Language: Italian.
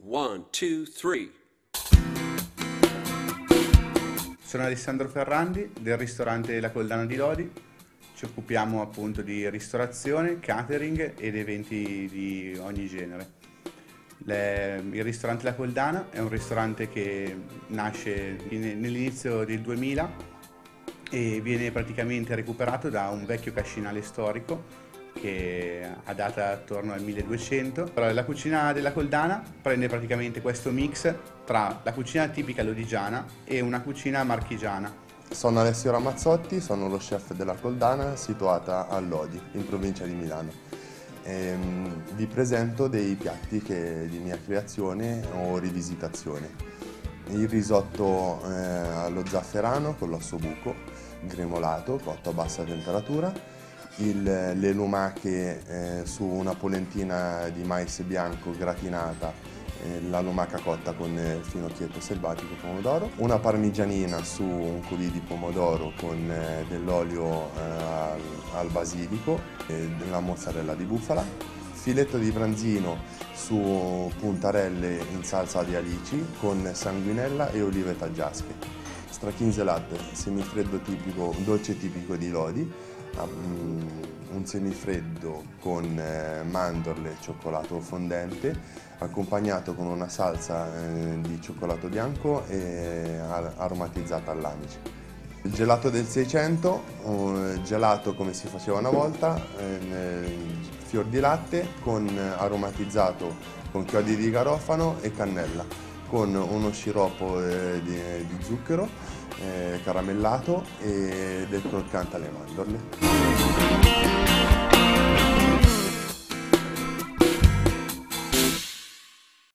1, 2, 3. Sono Alessandro Ferrandi del ristorante La Coldana di Lodi. Ci occupiamo appunto di ristorazione, catering ed eventi di ogni genere. Il ristorante La Coldana è un ristorante che nasce nell'inizio del 2000 e viene praticamente recuperato da un vecchio cascinale storico che ha data attorno al 1200. La cucina della Coldana prende praticamente questo mix tra la cucina tipica lodigiana e una cucina marchigiana. Sono Alessio Ramazzotti, sono lo chef della Coldana situata a Lodi, in provincia di Milano. Vi presento dei piatti di mia creazione o rivisitazione. Il risotto allo zafferano con l'ossobuco, gremolato, cotto a bassa temperatura. Le lumache su una polentina di mais bianco gratinata, la lumaca cotta con finocchietto selvatico e pomodoro, una parmigianina su un coulis di pomodoro con dell'olio al basilico e della mozzarella di bufala, filetto di branzino su puntarelle in salsa di alici con sanguinella e olive taggiasche, strachinzelato semifreddo tipico, un dolce tipico di Lodi, un semifreddo con mandorle e cioccolato fondente, accompagnato con una salsa di cioccolato bianco e aromatizzata all'anice. Il gelato del 600, gelato come si faceva una volta, fior di latte aromatizzato con chiodi di garofano e cannella, con uno sciroppo di zucchero caramellato e del croccante alle mandorle.